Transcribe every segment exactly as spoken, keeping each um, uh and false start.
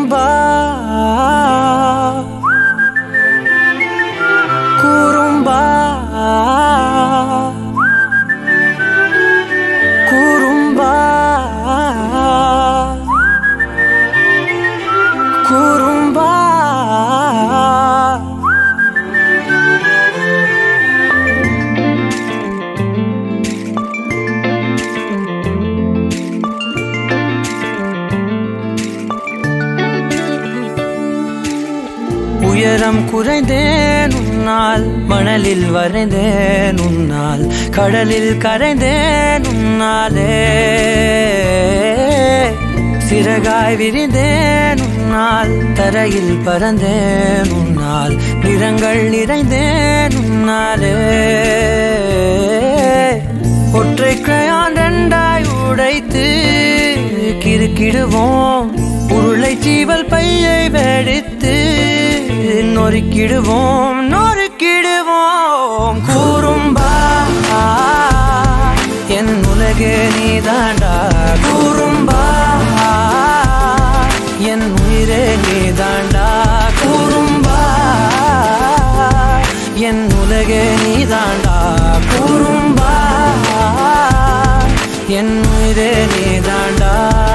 குறும்பா குறும்பா குறும்பா குறும்பா உயரம் குறைந்தேன் உன்னால், மணலில் வரைந்தேன் உன்னால், கடலில் கரைந்தேன் உன்னாலே, சிறகாய் விரிந்தேன் உன்னால், தரையில் பறந்தேன் உன்னால், நிறங்கள் நிறைந்தேன் உன்னாலே, ஒற்றை கிரையான் ரெண்டாய் உடைத்து கிறுக்கிடுவோம், உருளை சீவல் பையை வெடித்து நொறுக்கிடுவோம் நொறுக்கிடுவோம். குறும்பா என் உலகே நீதாண்டா, குறும்பா என் உயிரே நீதாண்டா, குறும்பா என் உலகே நீதாண்டா, குறும்பா என் உயிரே நீதாண்டா.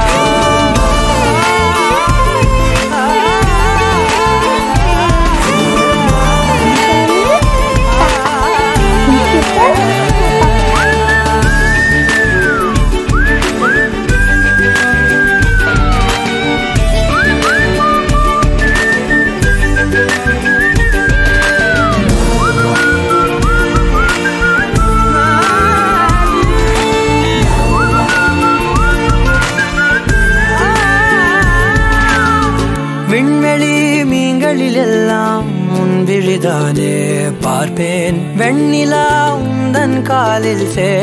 விண்வெளி மீன்களில் எல்லாம் முன்விழிதானே பார்ப்பேன், வெண்ணிலா உந்தன் காலில்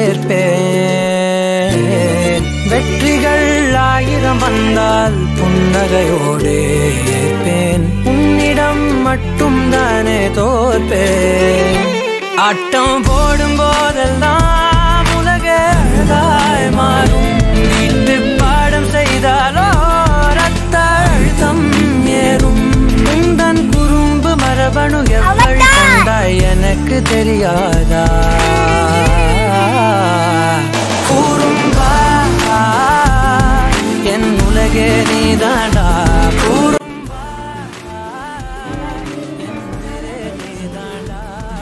சேர்ப்பேன், வெற்றிகள் ஆயிரம் வந்தால் புன்னகையோடு ஏற்பேன், உன்னிடம் மட்டும் தானே தோற்பேன். ஆட்டம் போடும் போதெல்லாம் உலக அழகாய் மாறும், வீட்டு பாடம் செய்தாலோ ரத்த அழுத்தம் ஏறும், உந்தன் குறும்பு மரபணு எவ்வளவு கொண்டாய் எனக்கு தெரியாதா. குறும்பா என் உலகே நீதாண்டா, குறும்பா என் உயிரே நீதாண்டா,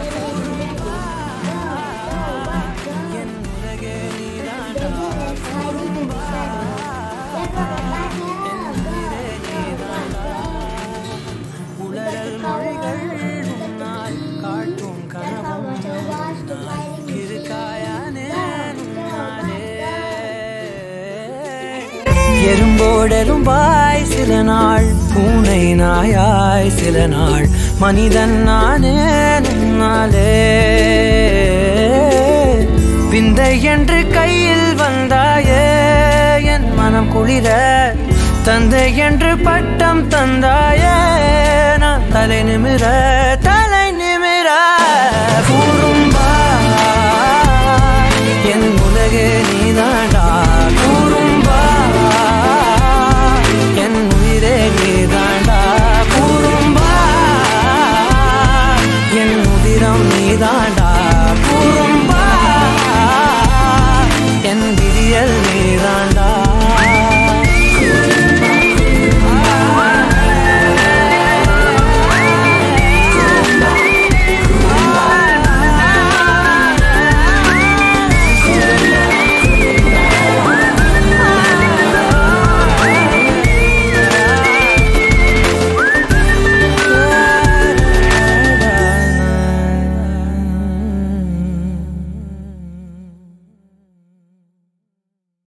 என் உலகே நீதாண்டா, குறும்பா என் உயிரே நீதாண்டா. உலரல் மொழிகள் உன்னால் காட்டும் கனவும் இருக்காயானே உன்னாலே, எறும்போடெரும்பாய் சில நாள், பூனை நாயாய் சில நாள், மனிதன் நானே உன்னாலே, விந்தை என்று கையில் வந்தாயே என் மனம் குளிர, தந்தை என்று பட்டம் தந்தாயே நான் தலை நிமிர தலை நிமிர. கூறும்